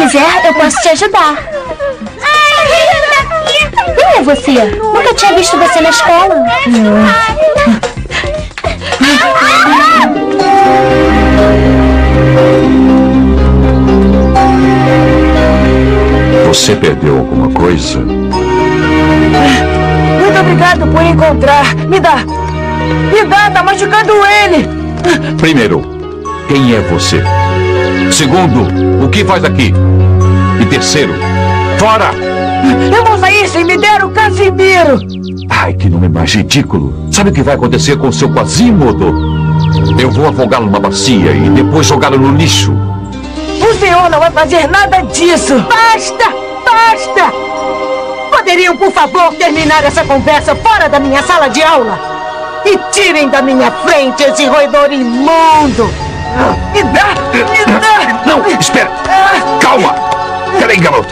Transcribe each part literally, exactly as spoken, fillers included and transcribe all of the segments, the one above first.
quiser, eu posso te ajudar. Quem é você? Nunca tinha visto você na escola. Você perdeu alguma coisa? Muito obrigado por encontrar. Me dá. Me dá, tá machucando ele. Primeiro, quem é você? Segundo, o que faz aqui? E terceiro, fora! Eu vou sair sem me der o Casimiro. Ai, que nome mais ridículo. Sabe o que vai acontecer com o seu Quasimodo? Eu vou afogá-lo numa bacia e depois jogá-lo no lixo. O senhor não vai fazer nada disso. Basta! Basta! Poderiam, por favor, terminar essa conversa fora da minha sala de aula? E tirem da minha frente esse roedor imundo! Me dá! Me dá! Não, espera! Calma! Peraí, garoto!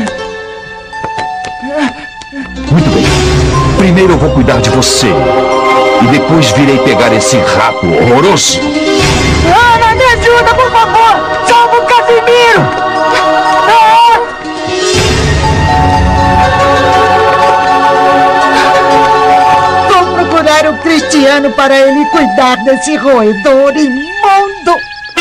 Muito bem. Primeiro eu vou cuidar de você. E depois virei pegar esse rato horroroso. Ana, me ajuda, por favor! Salva o Casimiro! O Cristiano para ele cuidar desse roedor imundo.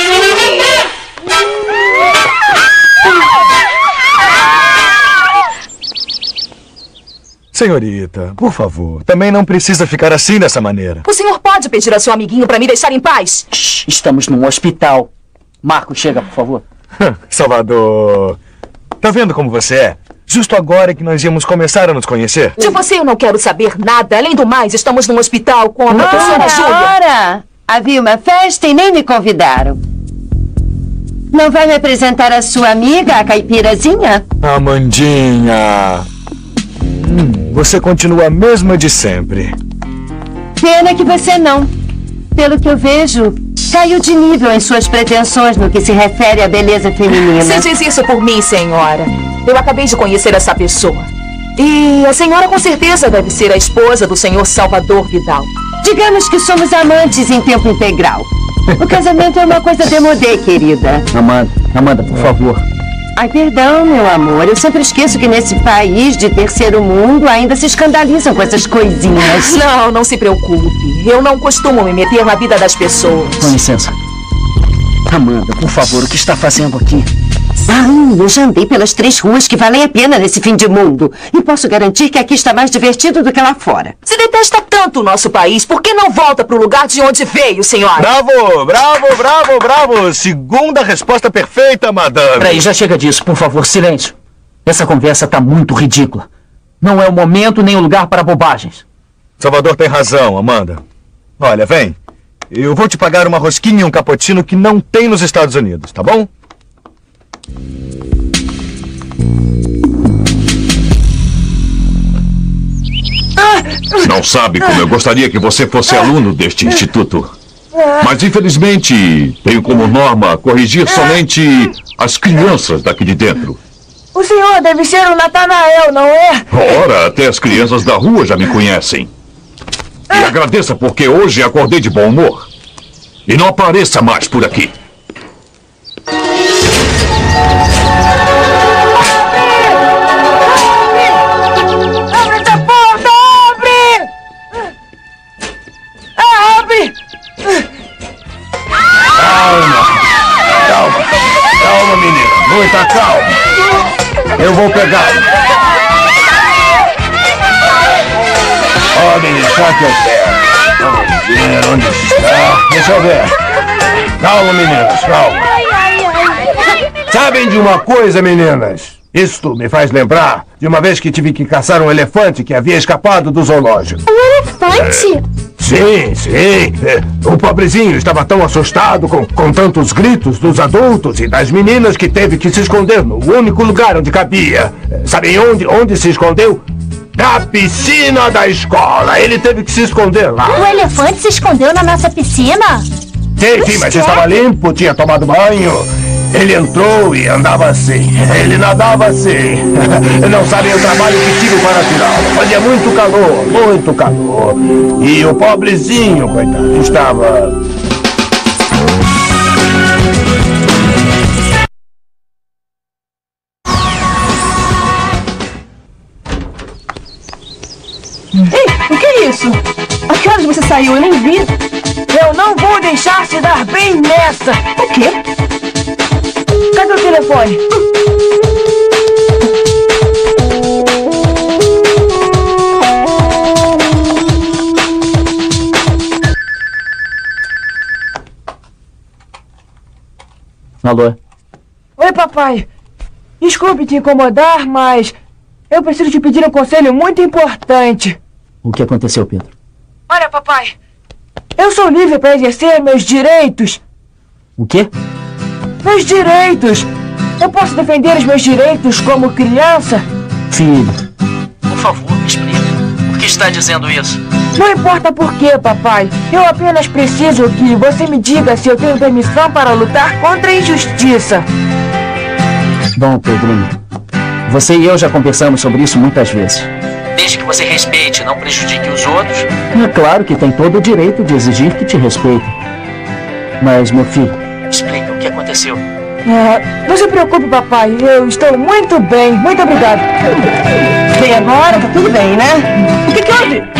Senhorita, por favor, também não precisa ficar assim dessa maneira. O senhor pode pedir a seu amiguinho para me deixar em paz? Shhh, estamos num hospital. Marco, chega, por favor. Salvador, tá vendo como você é? Justo agora que nós íamos começar a nos conhecer. De você eu não quero saber nada. Além do mais, estamos num hospital com a professora Júlia. Ora, havia uma festa e nem me convidaram. Não vai me apresentar a sua amiga, a caipirazinha? Amandinha. Hum, você continua a mesma de sempre. Pena que você não. Pelo que eu vejo, caiu de nível em suas pretensões no que se refere à beleza feminina. Você diz isso por mim, senhora. Eu acabei de conhecer essa pessoa. E a senhora com certeza deve ser a esposa do senhor Salvador Vidal. Digamos que somos amantes em tempo integral. O casamento é uma coisa demodê, querida. Amanda, Amanda, por favor. Ai, perdão, meu amor. Eu sempre esqueço que nesse país de terceiro mundo ainda se escandalizam com essas coisinhas. Não, não se preocupe. Eu não costumo me meter na vida das pessoas. Com licença. Amanda, por favor, o que está fazendo aqui? Ah, eu já andei pelas três ruas que valem a pena nesse fim de mundo. E posso garantir que aqui está mais divertido do que lá fora. Se detesta tanto o nosso país, por que não volta para o lugar de onde veio, senhora? Bravo, bravo, bravo, bravo. Segunda resposta perfeita, madame. Peraí, já chega disso, por favor, silêncio. Essa conversa está muito ridícula. Não é o momento nem o lugar para bobagens. Salvador tem razão, Amanda. Olha, vem. Eu vou te pagar uma rosquinha e um cappuccino que não tem nos Estados Unidos, tá bom? Não sabe como eu gostaria que você fosse aluno deste instituto. Mas, infelizmente, tenho como norma corrigir somente as crianças daqui de dentro. O senhor deve ser o Natanael, não é? Ora, até as crianças da rua já me conhecem. E agradeça porque hoje acordei de bom humor. E não apareça mais por aqui. Abre essa porta! Abre! Abre! Calma! Calma! Calma, menina! Muita calma! Eu vou pegá-lo! Ó, menina, só que eu pego! Vamos ver onde está. Deixa eu ver. Calma, meninas, calma. Sabem de uma coisa, meninas? Isto me faz lembrar de uma vez que tive que caçar um elefante que havia escapado do zoológico. Um elefante? Sim, sim. O pobrezinho estava tão assustado com, com tantos gritos dos adultos e das meninas que teve que se esconder no único lugar onde cabia. Sabem onde, onde se escondeu? Na piscina da escola. Ele teve que se esconder lá. O elefante se escondeu na nossa piscina? Sim, sim, mas estava limpo, tinha tomado banho. Ele entrou e andava assim. Ele nadava assim. Não sabem o trabalho que tive para tirá-lo. Fazia muito calor, muito calor. E o pobrezinho, coitado, estava... saiu? Eu nem vi. Eu não vou deixar se dar bem nessa. O quê? Cadê o telefone? Alô? Oi, papai. Desculpe te incomodar, mas eu preciso te pedir um conselho muito importante. O que aconteceu, Pedro? Olha, papai. Eu sou livre para exercer meus direitos. O quê? Meus direitos. Eu posso defender os meus direitos como criança? Filho, por favor, me explique. Por que está dizendo isso? Não importa por quê, papai. Eu apenas preciso que você me diga se eu tenho permissão para lutar contra a injustiça. Bom, Pedrinho, você e eu já conversamos sobre isso muitas vezes. Desde que você respeite e não prejudique os outros. É claro que tem todo o direito de exigir que te respeitem. Mas, meu filho, explica o que aconteceu. Ah, não se preocupe, papai. Eu estou muito bem. Muito obrigado. Bem, agora tá tudo bem, né? O que que houve?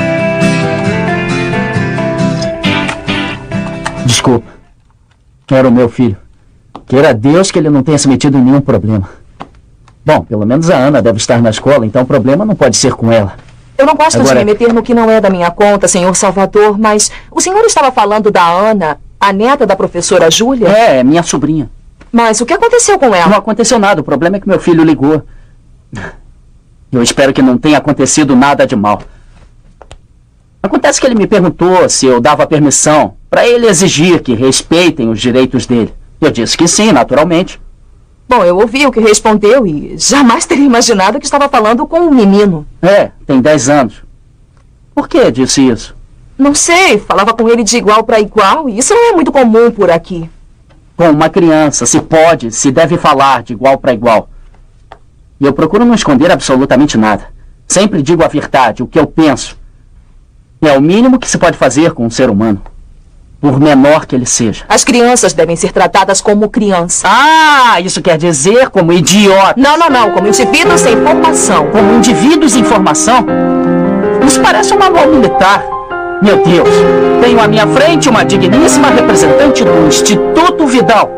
Desculpa. Era o meu filho. Queira Deus que ele não tenha se metido em nenhum problema. Bom, pelo menos a Ana deve estar na escola, então o problema não pode ser com ela. Eu não gosto Agora... de me meter no que não é da minha conta, senhor Salvador, mas o senhor estava falando da Ana, a neta da professora Júlia? É, é minha sobrinha. Mas o que aconteceu com ela? Não aconteceu nada, o problema é que meu filho ligou. Eu espero que não tenha acontecido nada de mal. Acontece que ele me perguntou se eu dava permissão para ele exigir que respeitem os direitos dele. Eu disse que sim, naturalmente. Bom, eu ouvi o que respondeu e jamais teria imaginado que estava falando com um menino. É, tem dez anos. Por que disse isso? Não sei, falava com ele de igual para igual e isso não é muito comum por aqui. Com uma criança, se pode, se deve falar de igual para igual. E eu procuro não esconder absolutamente nada. Sempre digo a verdade, o que eu penso. É o mínimo que se pode fazer com um ser humano. Por menor que ele seja. As crianças devem ser tratadas como criança. Ah, isso quer dizer como idiota. Não, não, não, como indivíduos sem formação. Como indivíduos em formação? Isso parece um manual militar. Meu Deus, tenho à minha frente uma digníssima representante do Instituto Vidal.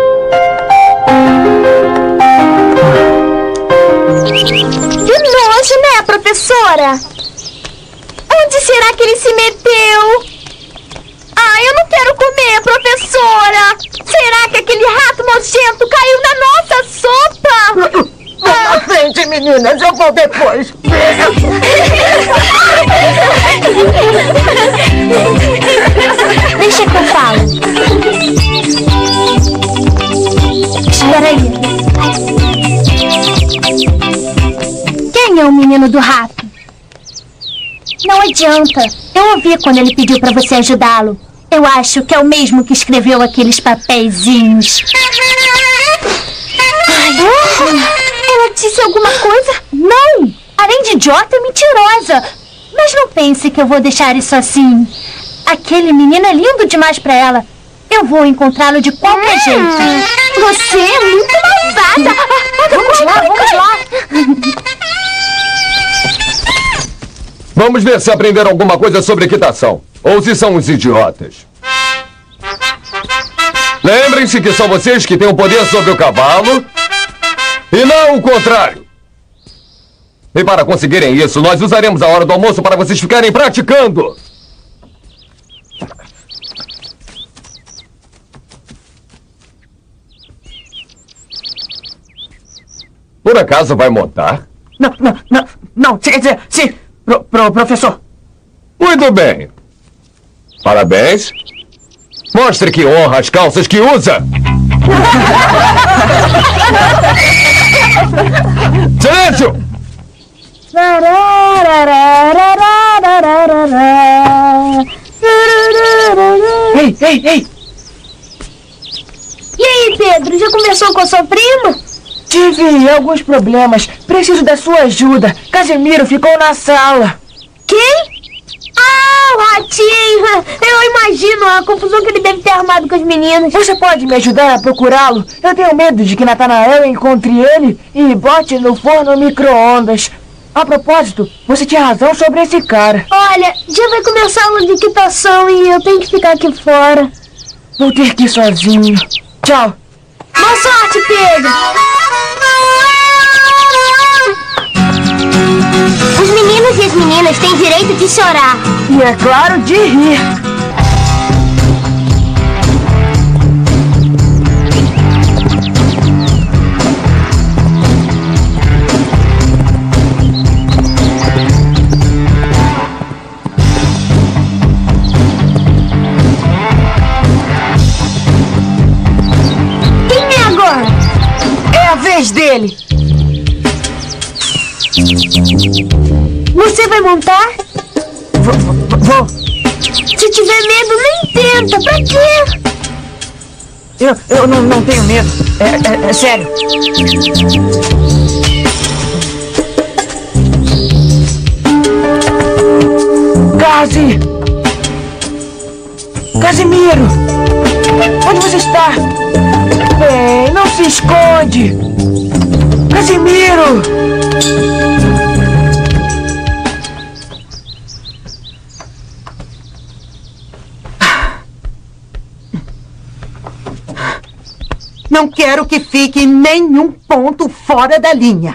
Que nojo, né, professora? Onde será que ele se meteu? Ah, eu não quero comer, professora! Será que aquele rato nojento caiu na nossa sopa? Vão na frente, meninas, eu vou depois. Deixa que eu falo. Espera aí. Quem é o menino do rato? Não adianta. Eu ouvi quando ele pediu pra você ajudá-lo. Eu acho que é o mesmo que escreveu aqueles papeizinhos. Ai, ela disse alguma coisa? Não! Além de idiota, é mentirosa. Mas não pense que eu vou deixar isso assim. Aquele menino é lindo demais pra ela. Eu vou encontrá-lo de qualquer jeito. Você é muito malvada. Vamos lá, vamos lá. Vamos ver se aprenderam alguma coisa sobre equitação. Ou se são uns idiotas. Lembrem-se que são vocês que têm o poder sobre o cavalo e não o contrário. E para conseguirem isso, nós usaremos a hora do almoço para vocês ficarem praticando. Por acaso vai montar? Não, não, não, não, quer dizer, sim, pro, pro, professor. Muito bem. Parabéns. Mostre que honra as calças que usa. Silêncio! Ei, ei, ei! E aí, Pedro, já conversou com o seu primo? Tive alguns problemas. Preciso da sua ajuda. Casemiro ficou na sala. Quem? Ah, o ratinho! Eu imagino a confusão que ele deve ter armado com os meninos. Você pode me ajudar a procurá-lo? Eu tenho medo de que Natanael encontre ele e bote no forno micro-ondas. A propósito, você tinha razão sobre esse cara. Olha, já vai começar a aula de equitação e eu tenho que ficar aqui fora. Vou ter que ir sozinho. Tchau. Boa sorte, Pedro. Os meninos e as meninas têm direito de chorar. E é claro, de rir. Dele. Você vai montar? Vou, vou. Se tiver medo, nem tenta. Pra quê? Eu, eu não, não tenho medo. É, é, é sério. Casi! Casimiro! Onde você está? Bem, não se esconde! Casimiro! Não quero que fique nenhum ponto fora da linha.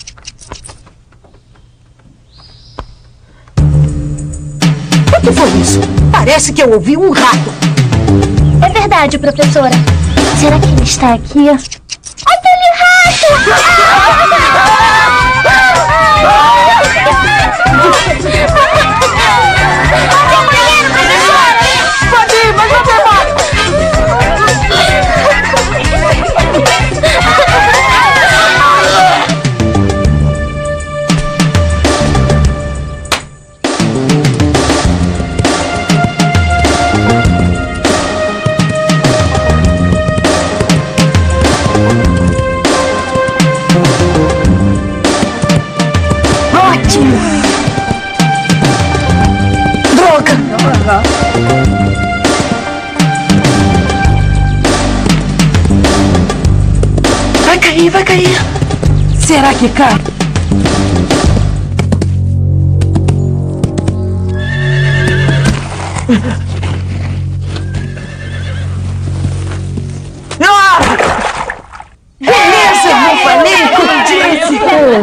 O que foi isso? Parece que eu ouvi um rato. É verdade, professora. Será que ele está aqui? Aquele rato! Pode ir, mas não demora! Vai cair, vai cair. Será que cai? Ah! Beleza, não falei como disse.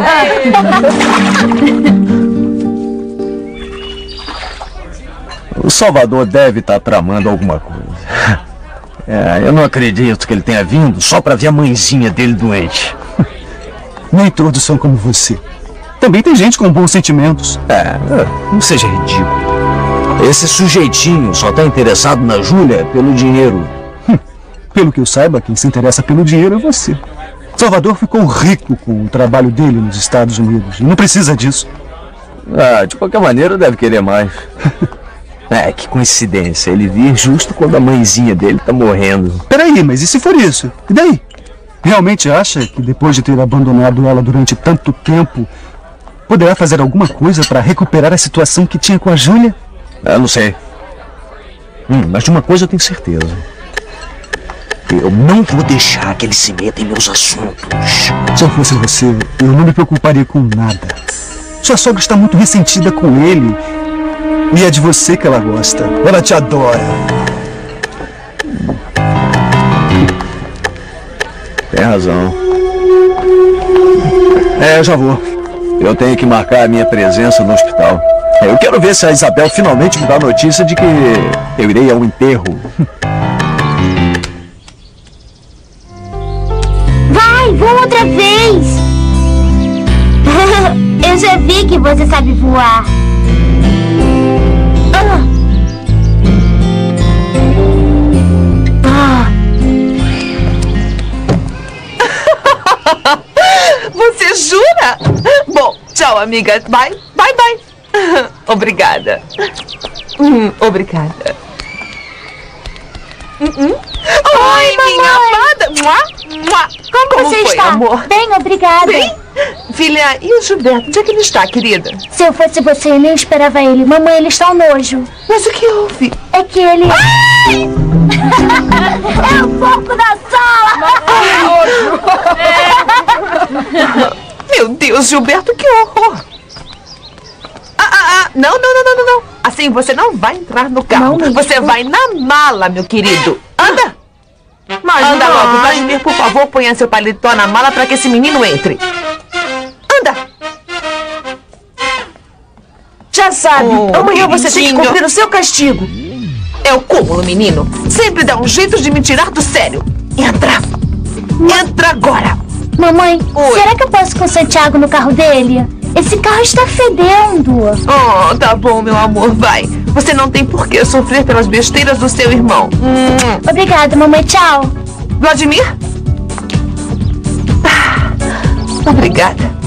O Salvador deve estar tramando alguma coisa. É, eu não acredito que ele tenha vindo só para ver a mãezinha dele doente. Nem todos são como você. Também tem gente com bons sentimentos. É, não seja ridículo. Esse sujeitinho só está interessado na Júlia pelo dinheiro. Hum, pelo que eu saiba, quem se interessa pelo dinheiro é você. Salvador ficou rico com o trabalho dele nos Estados Unidos e não precisa disso. Ah, de qualquer maneira deve querer mais. É, que coincidência, ele vir justo quando a mãezinha dele tá morrendo. Peraí, mas e se for isso? E daí? Realmente acha que depois de ter abandonado ela durante tanto tempo, poderá fazer alguma coisa para recuperar a situação que tinha com a Júlia? Eu não sei. Hum, mas de uma coisa eu tenho certeza. Eu não vou deixar que ele se meta em meus assuntos. Se eu fosse você, eu não me preocuparia com nada. Sua sogra está muito ressentida com ele. E é de você que ela gosta. Ela te adora. Tem razão. É, eu já vou. Eu tenho que marcar a minha presença no hospital. Eu quero ver se a Isabel finalmente me dá a notícia de que eu irei ao enterro. Vai, voa outra vez! Eu já vi que você sabe voar. Ah. Você jura? Bom, tchau, amiga. Bye, bye, bye. Obrigada. Hum, obrigada. Hum, hum. Oi, Oi, minha amada. Mua, mua. Como, Como você foi, está? amor? Bem, obrigada. Bem? Filha, e o Gilberto? Onde é que ele está, querida? Se eu fosse você, eu nem esperava ele. Mamãe, ele está um nojo. Mas o que houve? É que ele... Ai! É o porco da sala! Meu Deus, Gilberto, que horror! Não, não, não, não, não, não. Assim você não vai entrar no carro. Não, você vai na mala, meu querido. Anda! Mas anda logo, Vladimir, por favor, ponha seu paletó na mala para que esse menino entre. Anda! Já sabe, Oh, amanhã você tem que queridinho. cumprir o seu castigo. É o cúmulo, menino. Sempre dá um jeito de me tirar do sério. Entra! Entra agora! Mamãe, Oi. será que eu posso ir com o Santiago no carro dele? Esse carro está fedendo. Oh, tá bom, meu amor, vai. Você não tem por que sofrer pelas besteiras do seu irmão. Hum. Obrigada, mamãe. Tchau. Vladimir? Ah, obrigada.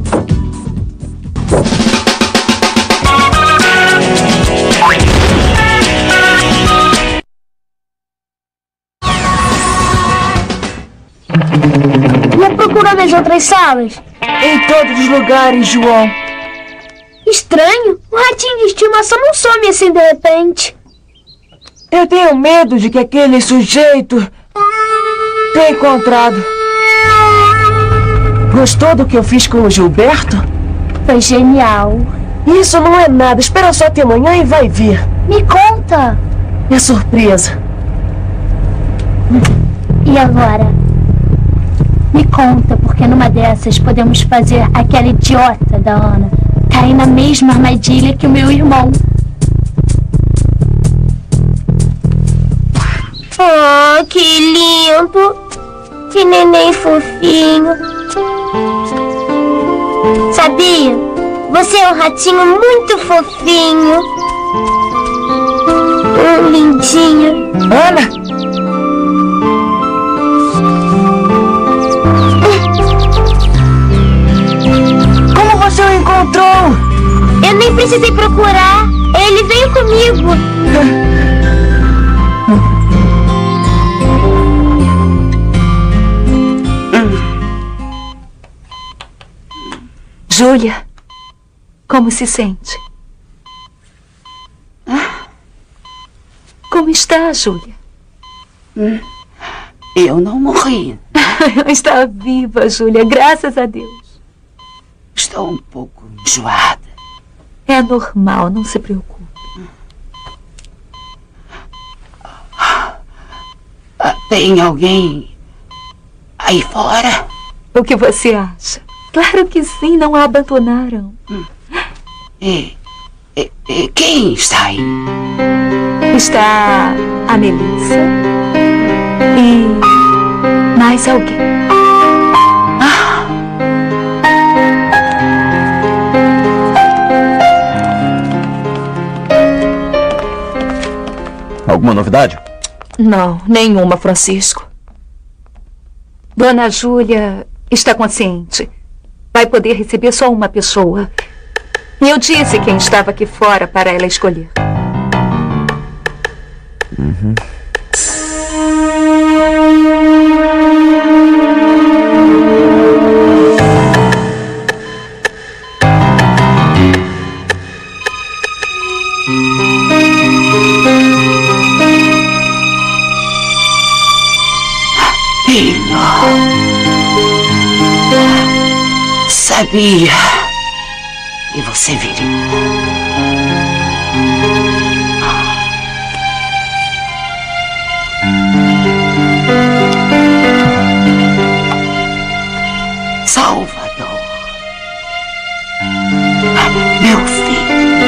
Não procurou nas outras salas? Em todos os lugares, João. Estranho. O ratinho de estimação não some assim de repente. Eu tenho medo de que aquele sujeito tenha encontrado. Gostou do que eu fiz com o Gilberto? Foi genial. Isso não é nada. Espera só até amanhã e vai ver. Me conta. É surpresa. E agora? Me conta, porque numa dessas podemos fazer aquela idiota da Ana cair na mesma armadilha que o meu irmão. Oh, que lindo! Que neném fofinho! Sabia? Você é um ratinho muito fofinho. Um lindinho. Ana! Como você o encontrou? Eu nem precisei procurar. Ele veio comigo. Júlia, como se sente? Como está, Júlia? Eu não morri. Está viva, Júlia, graças a Deus. Estou um pouco enjoada. É normal, não se preocupe. Ah, tem alguém aí fora? O que você acha? Claro que sim, não a abandonaram. E, e, e quem está aí? Está a Melissa e mais alguém. Ah. Alguma novidade? Não, nenhuma, Francisco. Dona Júlia está consciente. Vai poder receber só uma pessoa. Eu disse quem estava aqui fora para ela escolher. Uhum. Filho. Sabia que você viria. Salvador. Meu filho.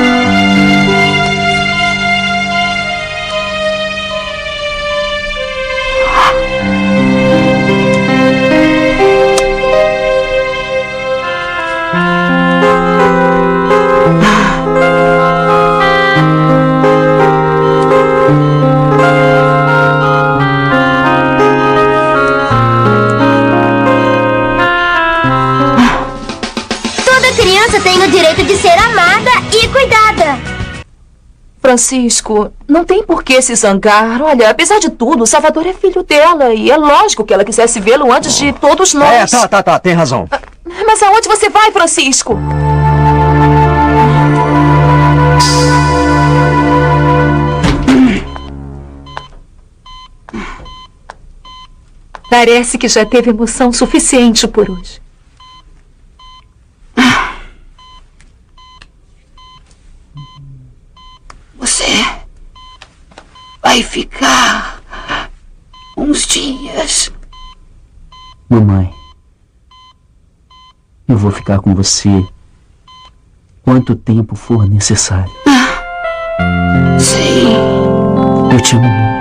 Tem o direito de ser amada e cuidada. Francisco, não tem por que se zangar. Olha, apesar de tudo, o Salvador é filho dela e é lógico que ela quisesse vê-lo antes de todos nós. É, tá, tá, tá, tem razão. Mas aonde você vai, Francisco? Parece que já teve emoção suficiente por hoje. vai ficar uns dias. Mamãe, eu vou ficar com você quanto tempo for necessário. Ah, sim. Eu te amo muito.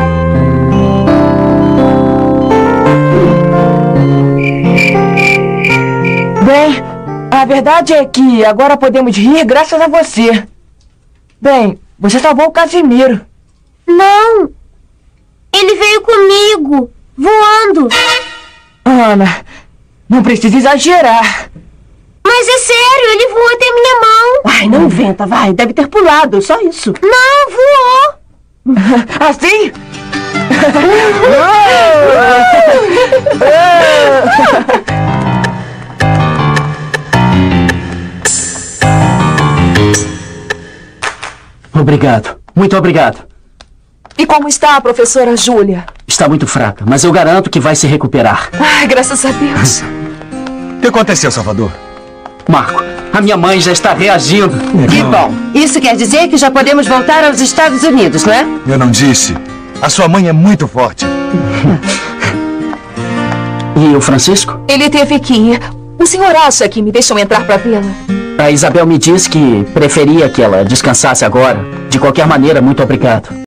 Bem, a verdade é que agora podemos rir graças a você. Bem, você salvou o Casimiro. Não! Ele veio comigo, voando. Ana, não precisa exagerar. Mas é sério, ele voou até minha mão. Ai, não inventa, vai. Deve ter pulado, só isso. Não, voou. Assim? Obrigado. Muito obrigado. E como está a professora Júlia? Está muito fraca, mas eu garanto que vai se recuperar. Ai, graças a Deus. O que aconteceu, Salvador? Marco, a minha mãe já está reagindo. Que bom. Isso quer dizer que já podemos voltar aos Estados Unidos, não é? Eu não disse. A sua mãe é muito forte. E o Francisco? Ele teve que ir. O senhor acha que me deixam entrar para vê-la? A Isabel me disse que preferia que ela descansasse agora. De qualquer maneira, muito obrigado.